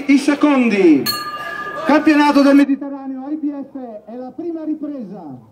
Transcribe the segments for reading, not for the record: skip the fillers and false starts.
i secondi. Campionato del Mediterraneo IBF è la prima ripresa.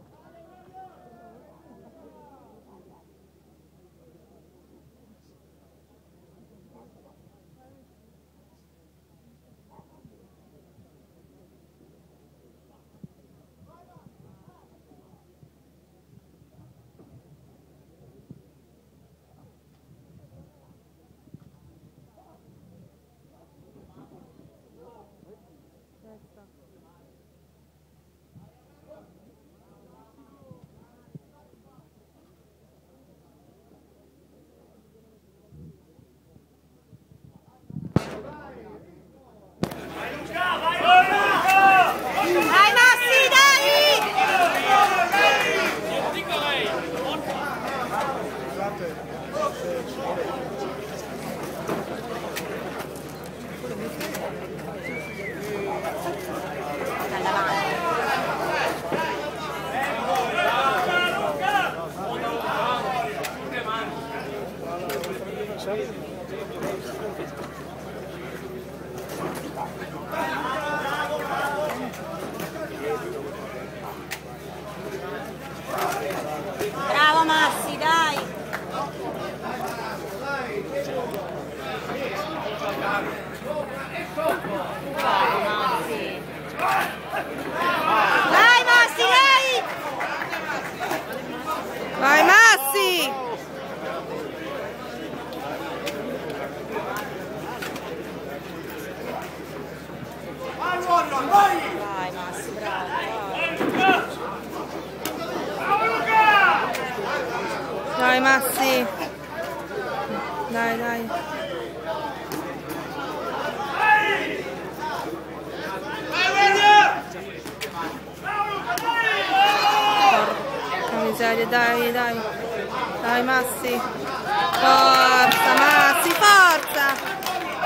Bravo Massi, dai! Bravo Massi! Dai Massi, dai! Vai Massi! Vai Massi, bravo! Dai Massi! Dai, dai! Porca miseria, dai, dai! Dai Massi! Forza Massi, forza!